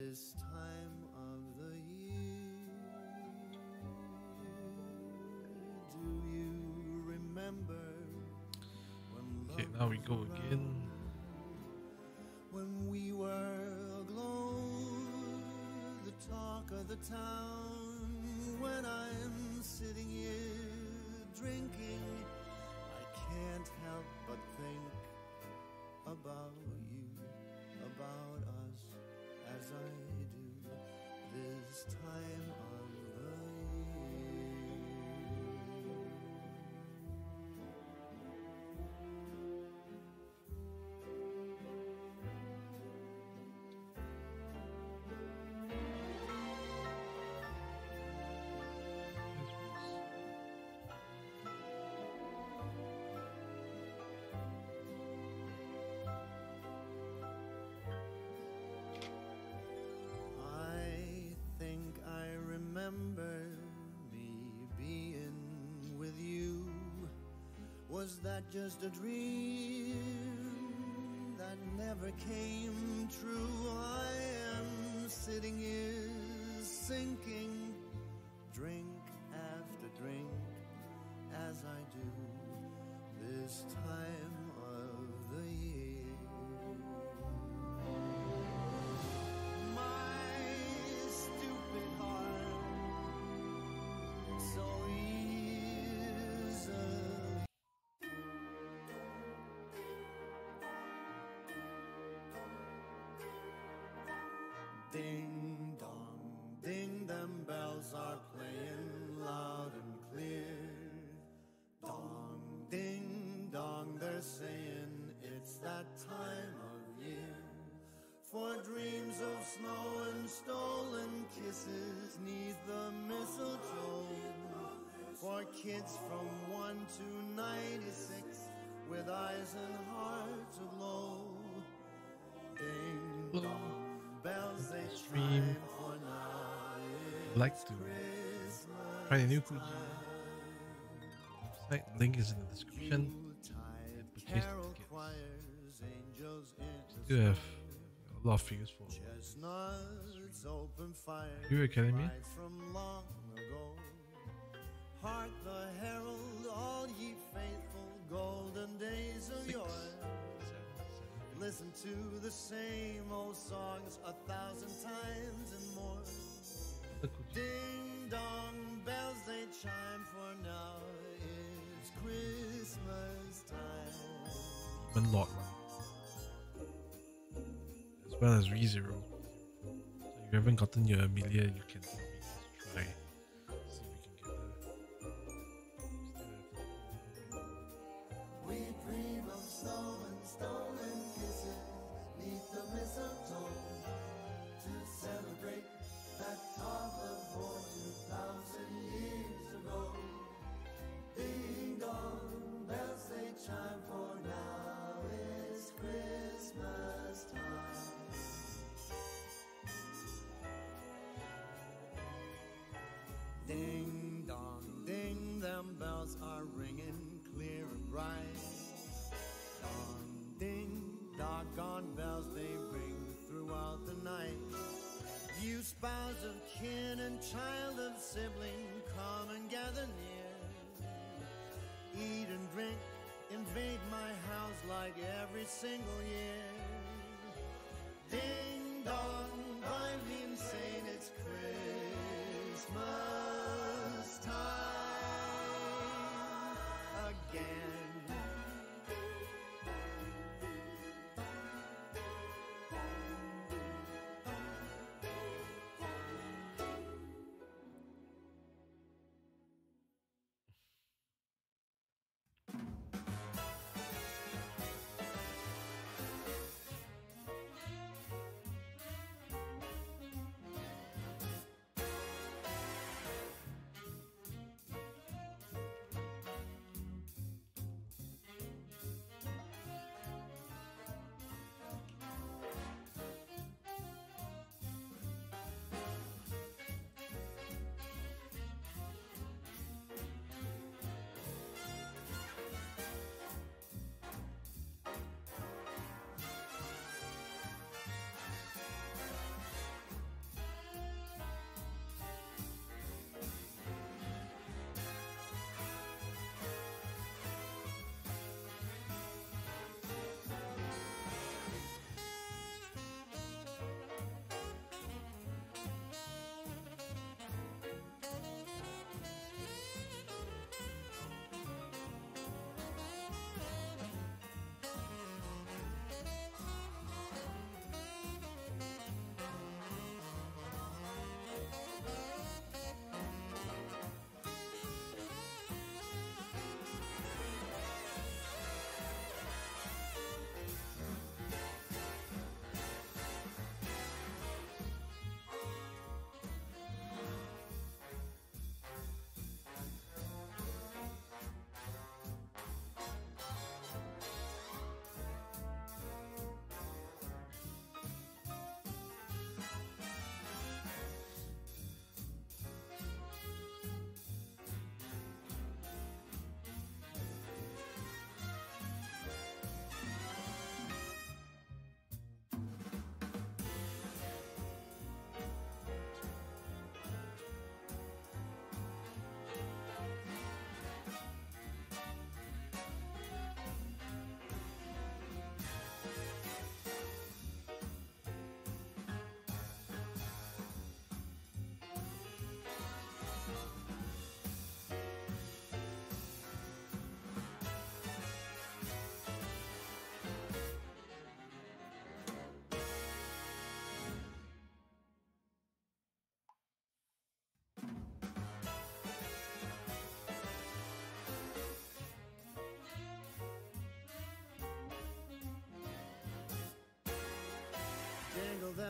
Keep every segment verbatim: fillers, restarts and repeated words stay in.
This time of the year, do you remember when Okay, now we go again. When we were aglow, the talk of the town, when I'm sitting here drinking, I can't help but think about you, about us, as I do this time of the remember me being with you. Was that just a dream that never came true? I am sitting here sinking, drink after drink, as I do this time of the year. My stupid heart so easily. Ding dong, ding, them bells are playing loud and clear. Dong, ding dong, they're saying it's that time of year. For dreams of snow and stolen kisses 'neath the mistletoe. For kids from one to ninety-six with eyes and hearts aglow. Ding dong, bells they chime for now. I'd like to try a new Kuji website. Link is in the description. And purchase the tickets. Still have a lot of figures for Hero Academia. Hark the herald, all ye faithful, golden days of yore. Listen to the same old songs a thousand times and more. Ding dong, bells they chime, for now it's Christmas time. Even Lord one. As well as ReZero. So if you haven't gotten your Amelia, you can probably just try. See if we can get that. We dream of snow and stolen kisses 'neath the mistletoe to celebrate that talk of more two thousand years ago. Ding dong, bells they chime, for now it's Christmas time. Ding dong, ding, them bells are ringing clear and bright. Dong, ding, doggone bells they ring throughout the night. You spouse of kin and child of sibling, come and gather near. Eat and drink, invade my house like every single year. Ding dong, I'm insane, it's Christmas time again.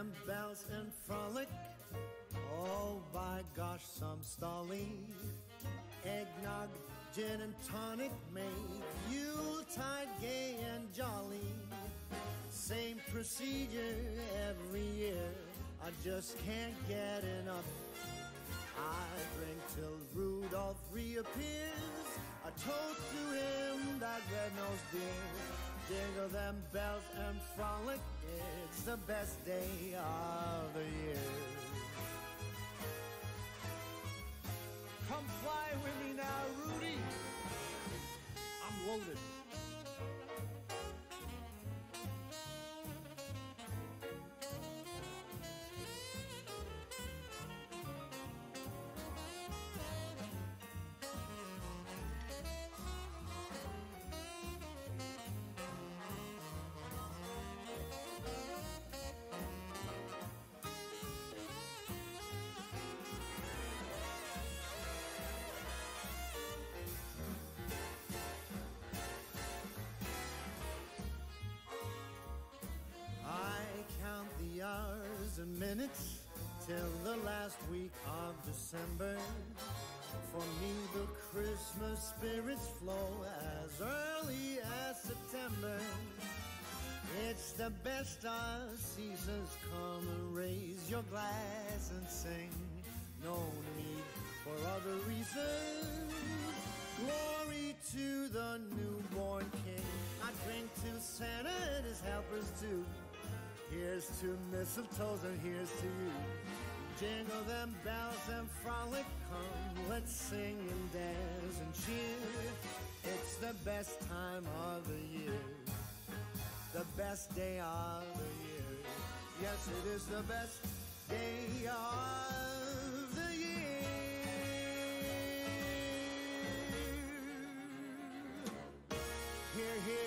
them bells and frolic. Oh, by gosh, some stolly. Eggnog, gin and tonic make Yuletide gay and jolly. Same procedure every year, I just can't get enough. I drink till Rudolph reappears, a toast to him, that red-nosed dear. Jingle them bells and frolic, it's the best day of the year. Come fly with me now, Rudy. I'm loaded. Hours and minutes till the last week of December. For me the Christmas spirits flow as early as September. It's the best of seasons, come and raise your glass and sing. No need for other reasons. Glory to the newborn King. I drink to Santa and his helpers too. Here's to mistletoes and here's to you. Jingle them bells and frolic, come, let's sing and dance and cheer. It's the best time of the year, the best day of the year. Yes, it is the best day of the year. Hear, hear.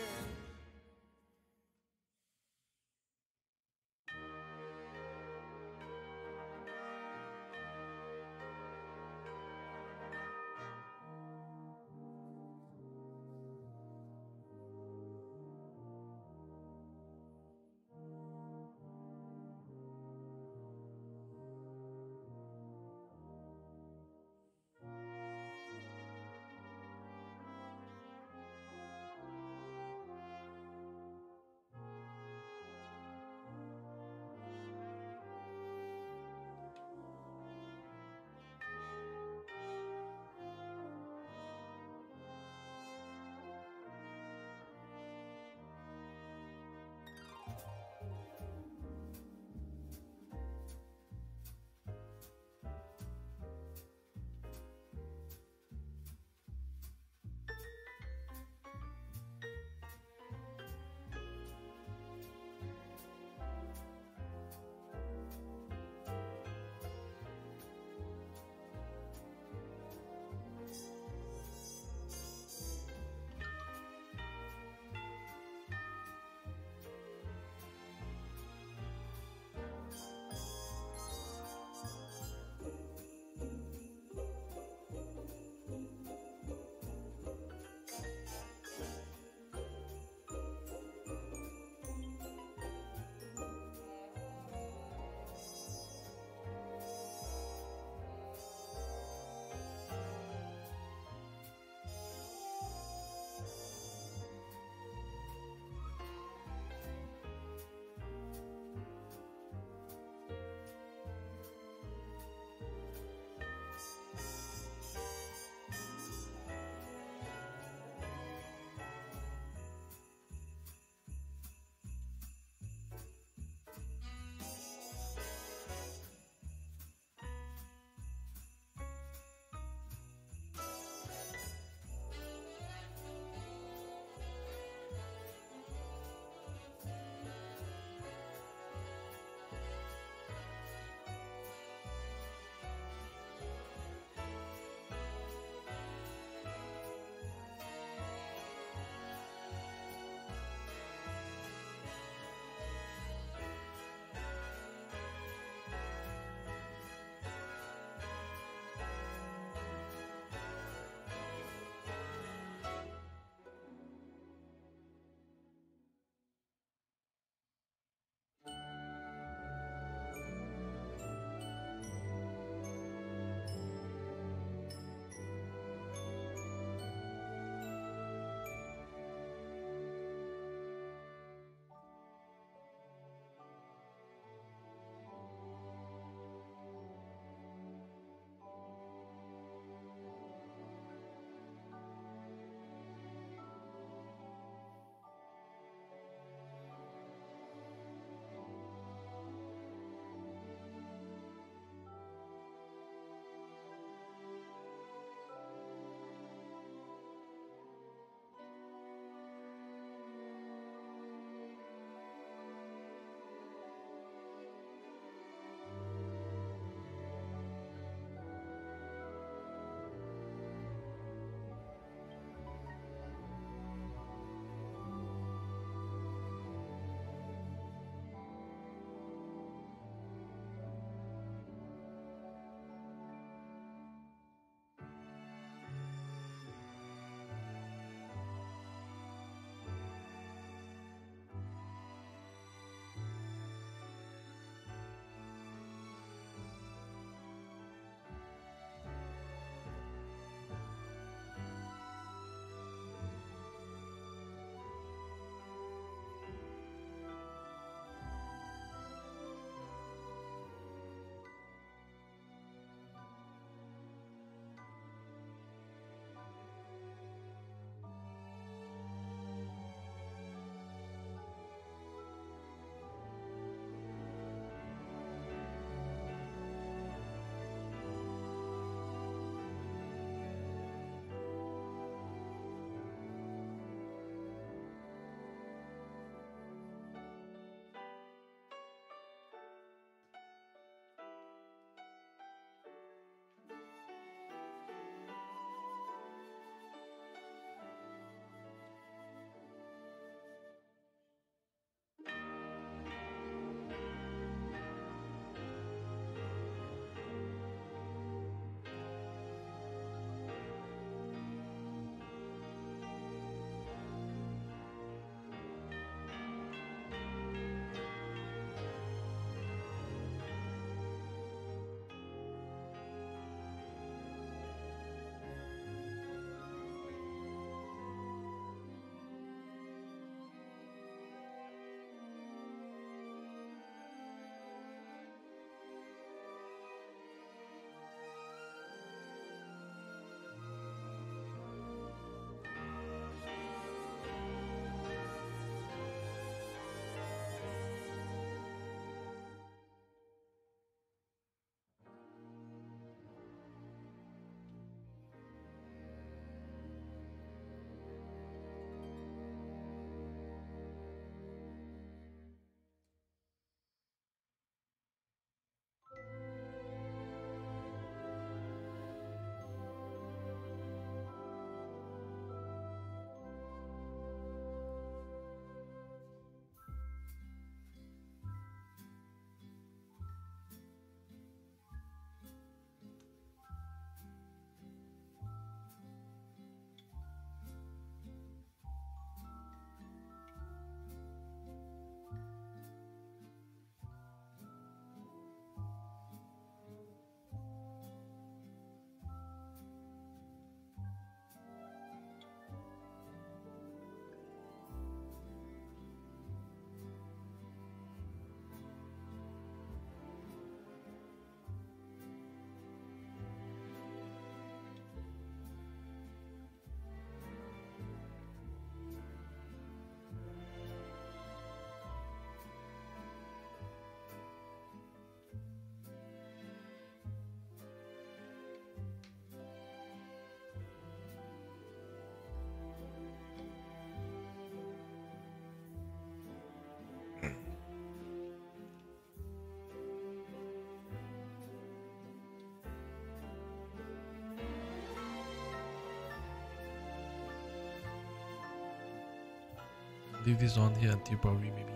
leave this on here until probably maybe.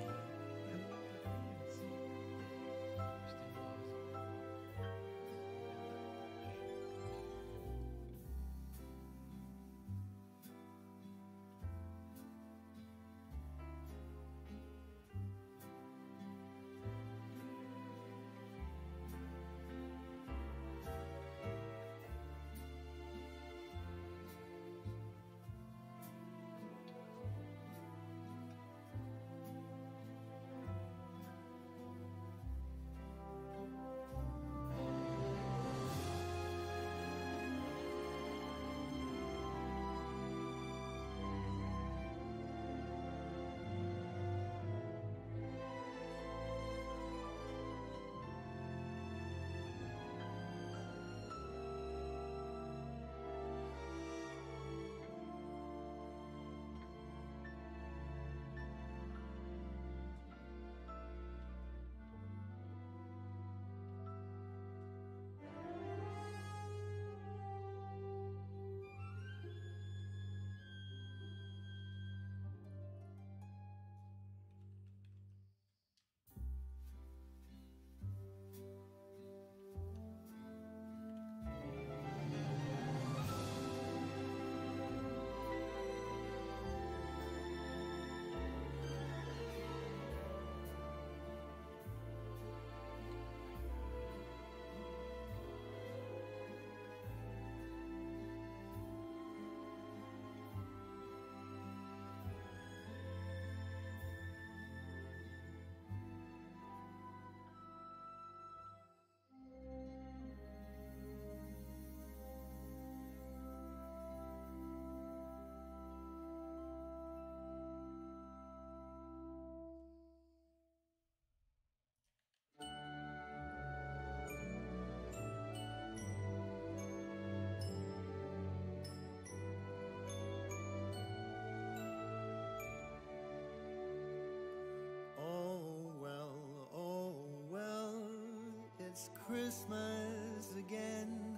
Christmas again.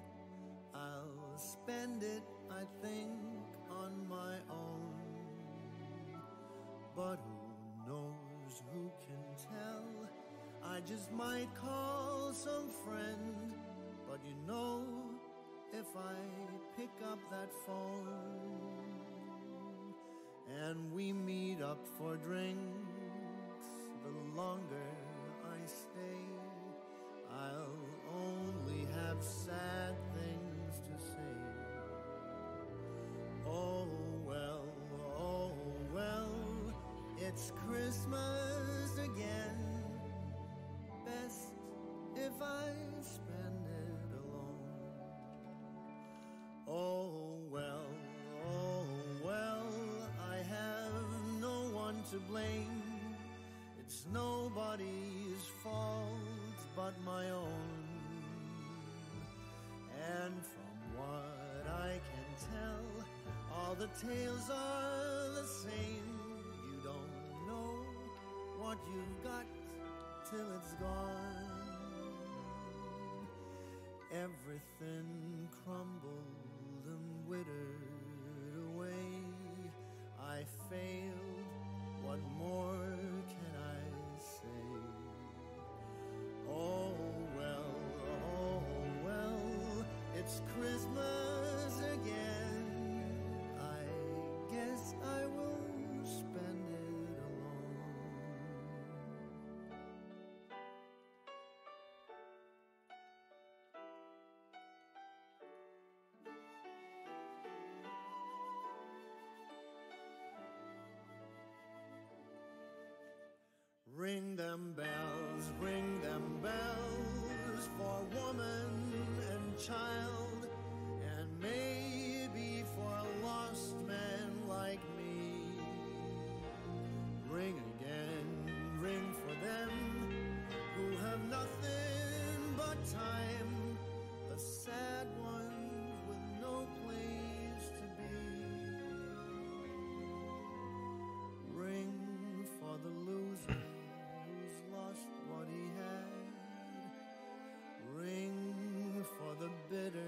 I'll spend it, I think, on my own. But who knows, who can tell? I just might call some friend. But you know, if I pick up that phone and we meet up for drinks, the longer I stay, I'll only have sad things to say. Oh well, oh well, it's Christmas again. Best if I spend it alone. Oh well, oh well, I have no one to blame. It's nobody's fault but my own. And from what I can tell, all the tales are the same. You don't know what you've got till it's gone. Everything crumbled and withered away. I failed, what more can I say? Oh well, oh well, it's Christmas again. I guess I will spend it alone. Ring them bells, ring them bells for woman and child, and maybe for a lost man like me. Ring again, ring for them who have nothing but time, the sad ones with no place to be. Ring for the loser what he had. Ring for the bitter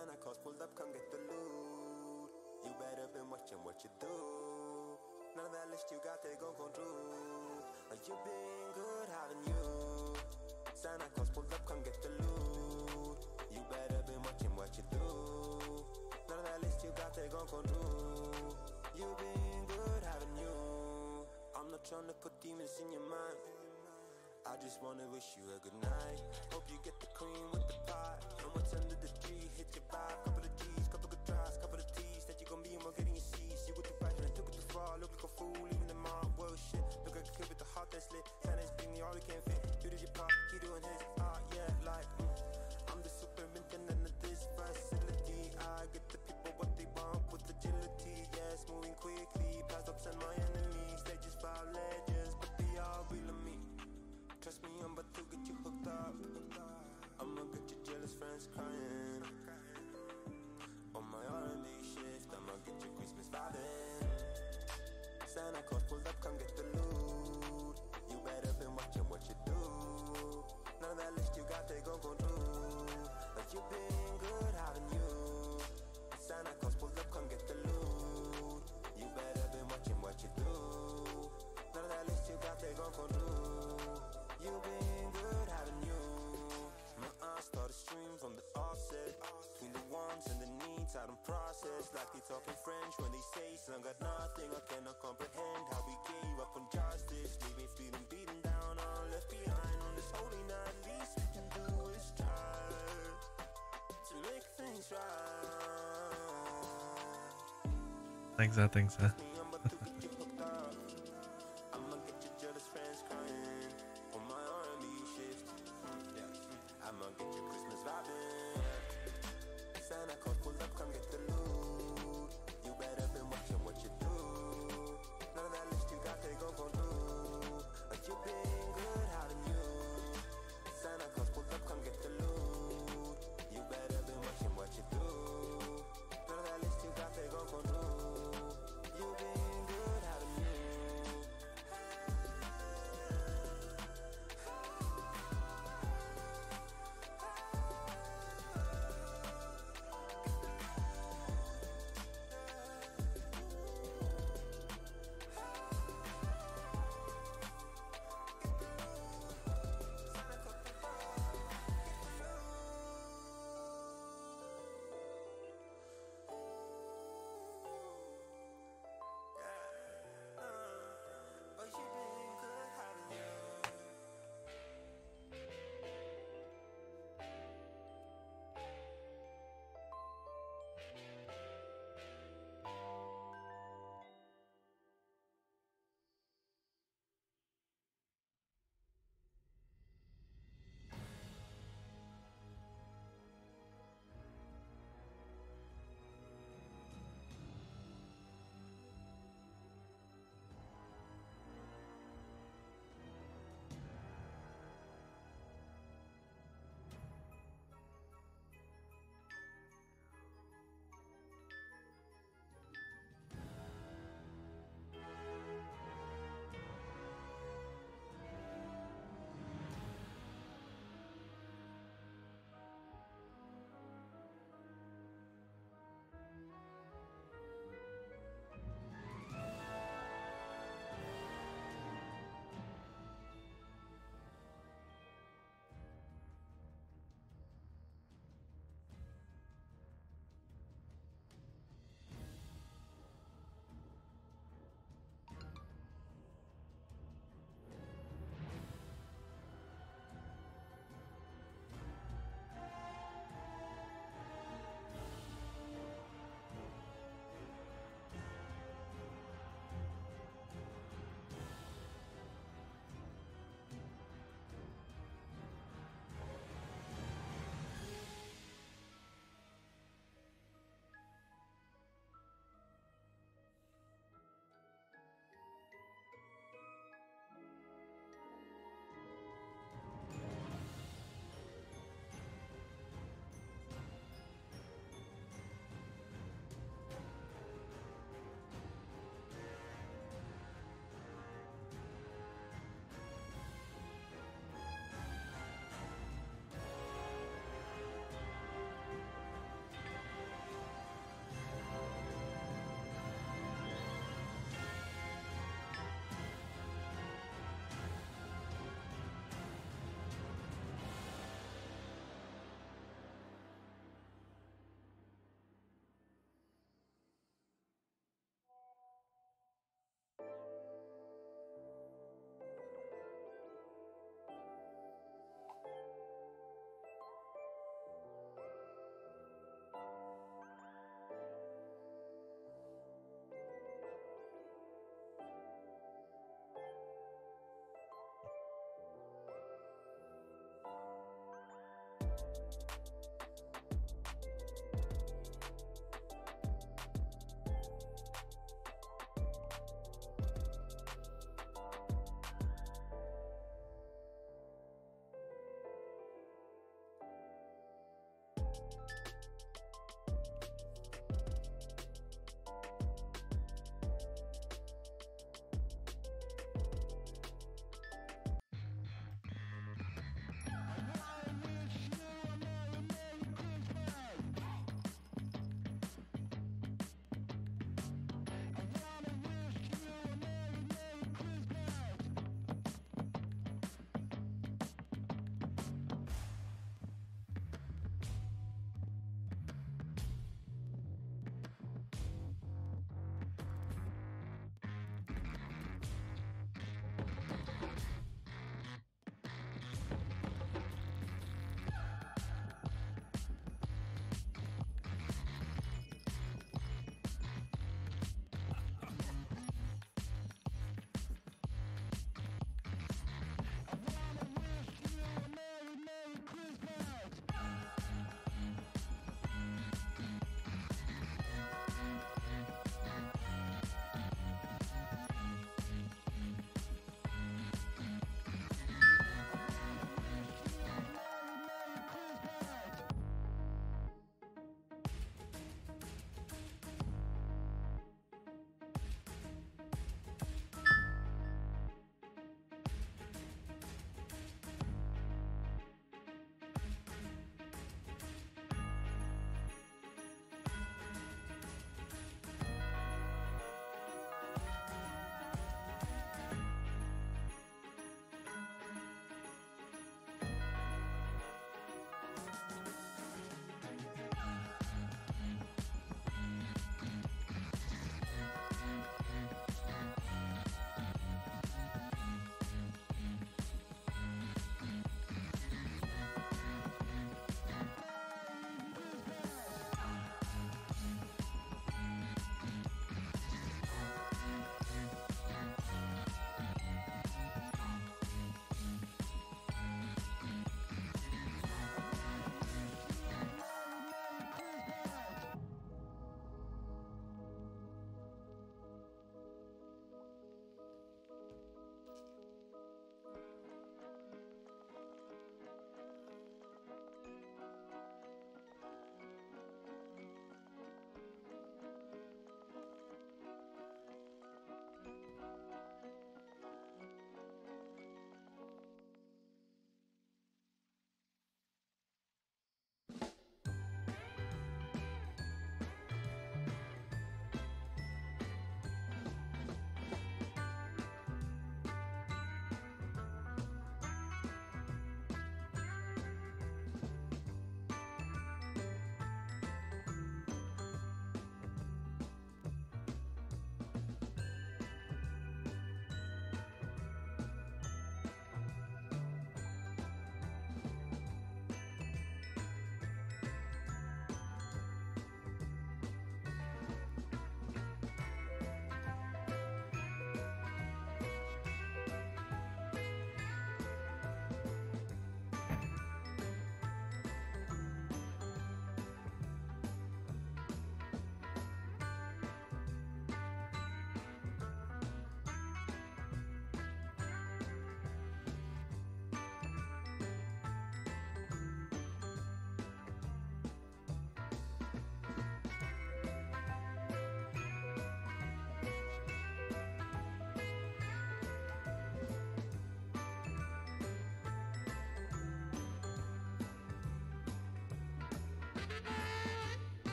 Santa Claus pulled up, come get the loot. You better been watching what you do. None of that list you got, they gon' come true. Like you been good, haven't you? Santa Claus pulled up, come get the loot. You better been watching what you do. None of that list you got, they gon' come true. You been good, haven't you? I'm not trying to put demons in your mind. I just wanna wish you a good night. Hope you get the cream with the pie. And what's under the tree, hit your vibe. Couple of G's, couple good tries, couple of T's. That you gon' be more getting your C's. You with the back and I took it too far. Look like a fool, even the mom, well shit. Look like a kid with the heart that's lit. Santa's bring me all he can't fit. You did your part, he doing his art, yeah, like mm. I'm the superintendent of this facility. I get the people what they want with agility. Yes, moving quickly, past ups and my enemies. They just five legends, but they all real of me. Trust me, I'm about to get you hooked up. I'ma get your jealous friends crying. On my R and B shift, I'ma get your Christmas vibing. Santa Claus pulled up, come get the loot. You better been watching what you do. None of that list you got, they gon' go through. Like you been good, haven't you? Santa Claus pulled up, come get the loot. You better been watching what you do. None of that list you got, they gon' go through. You been good, haven't you? My eyes start to stream from the offset. Between the wants and the needs, I don't process. Like they talking French when they say son got nothing. I cannot comprehend how we gave up on justice. Leaving feeling beaten down or left behind. On this holy night, least we can do is try to make things right. Thanks, I think so. I'ma get your Christmas vibing. Santa Claus pulled up, come get the loot. You better been watching what you do. None of that list you got, they gon' go through. Like you been good, haven't you? Santa Claus pulled up, come get the loot. You better been watching what you do. None of that list you got, they gon' go through. You been good,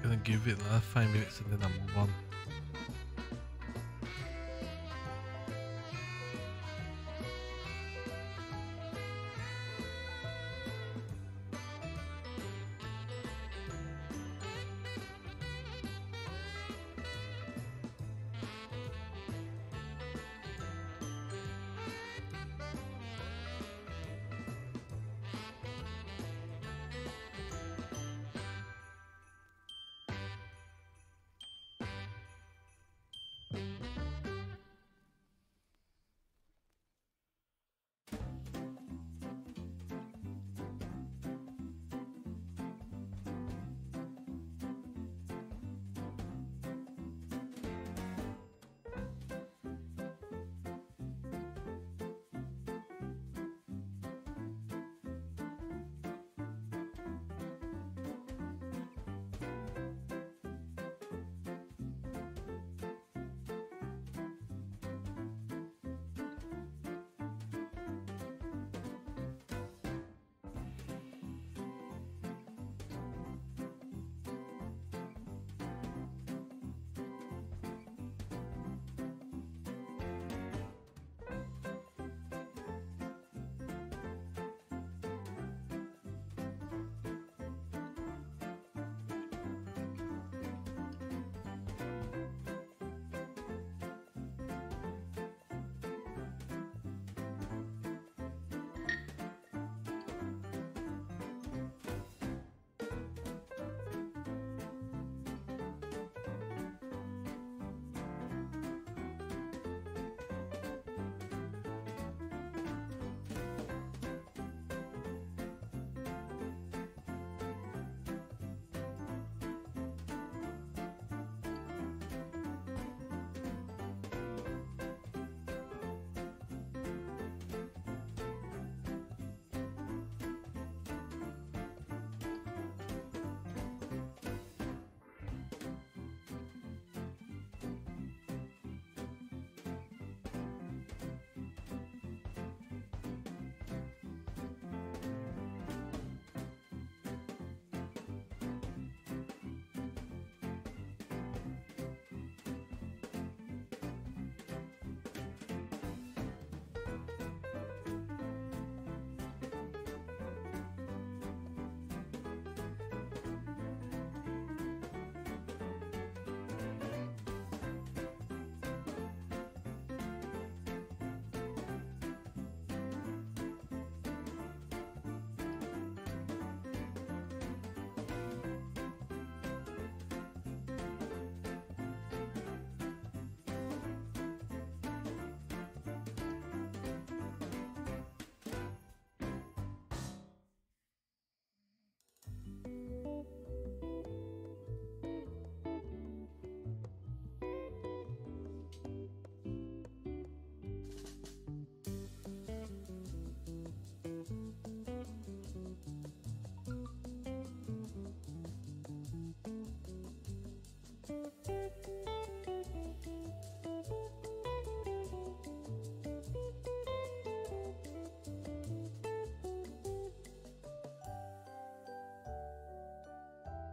gonna give it another five minutes and then I'll move on.